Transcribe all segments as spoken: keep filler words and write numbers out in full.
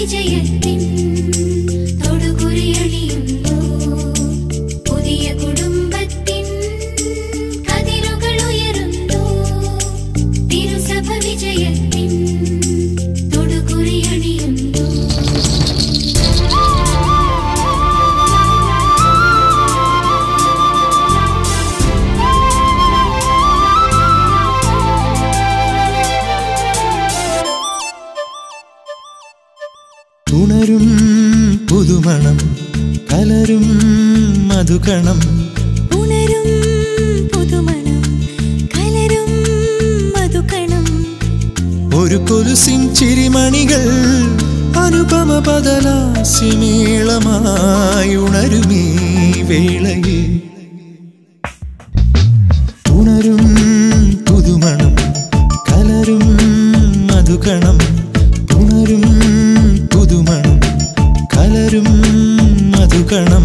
ഉണരും പുതുമണം കലരും മധുകണം ഉണരും പുതുമണം കലരും മധുകണം ഒരു കൊലുസിൻ ചിരിമണികൾ അനുപമ പദലാസ്യമേളമായി ഉണരുമീ വേളയിൽ ഉണരും പുതുമണം കലരും മധുകണം ഉണരും പുതുമണം കലരും മധുകണം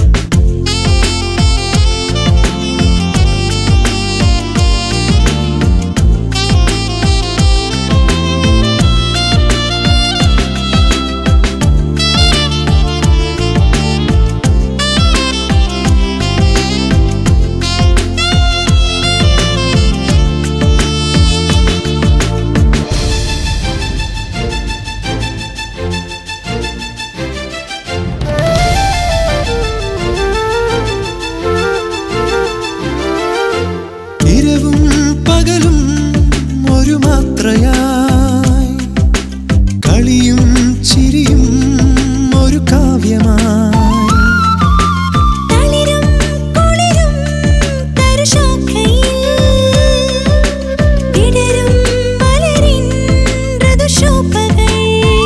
പകലും ഒരു മാത്രയായി കളിയും ചിരിയും ഒരു കാവ്യമായി തളിരും കുളിരും തരുശോഭയിൽ വിടരും മലരിൻ ഋതുശോഭകൾ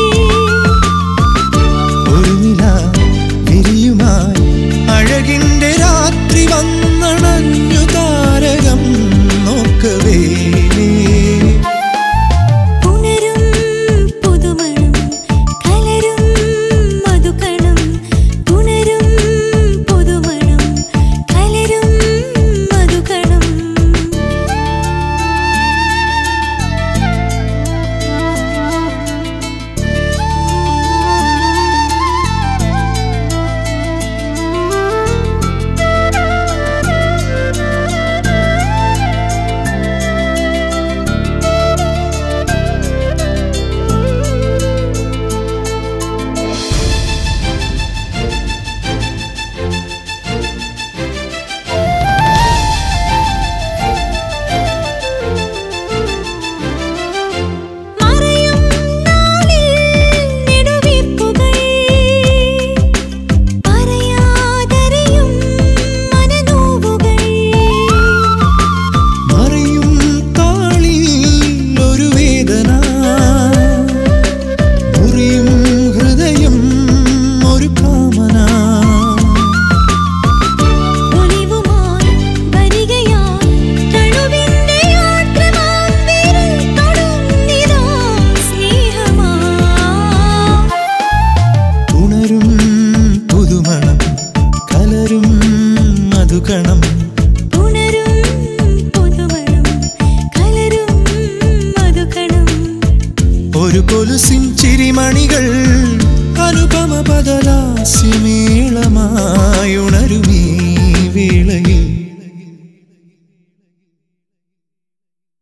ഒരു നില വിരിയുമായി അഴകിന്റെ രാത്രി വന്നണഞ്ഞു താരകം നോക്കവേ ഉണരും പുതുമണം കലരും മധുകണം ഉണരും പുതുമണം കലരും മധുകണം മധുകണം ഉണരും പുതുമണം കലരും മധുകണം ഒരു കൊലുസിൻ ചിരിമണികൾ അനുപമ പദലാസ്യമേ